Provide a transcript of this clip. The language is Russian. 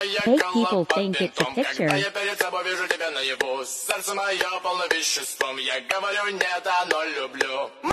Make people think it's a picture. Я перед собой вижу тебя наяву. Сердце мое полно веществом. Я говорю нет, оно люблю.